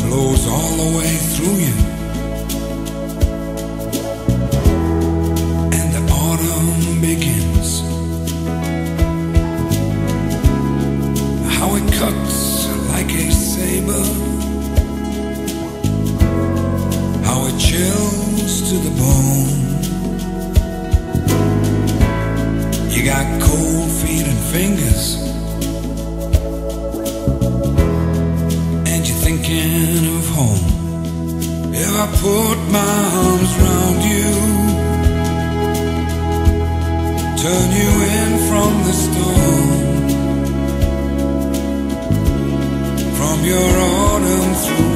flows all the way through you. And the autumn begins. How it cuts like a saber, how it chills to the bone. You got cold feet and fingers, and you're thinking of home. If I put my arms around you, turn you in from the storm, from your autumn through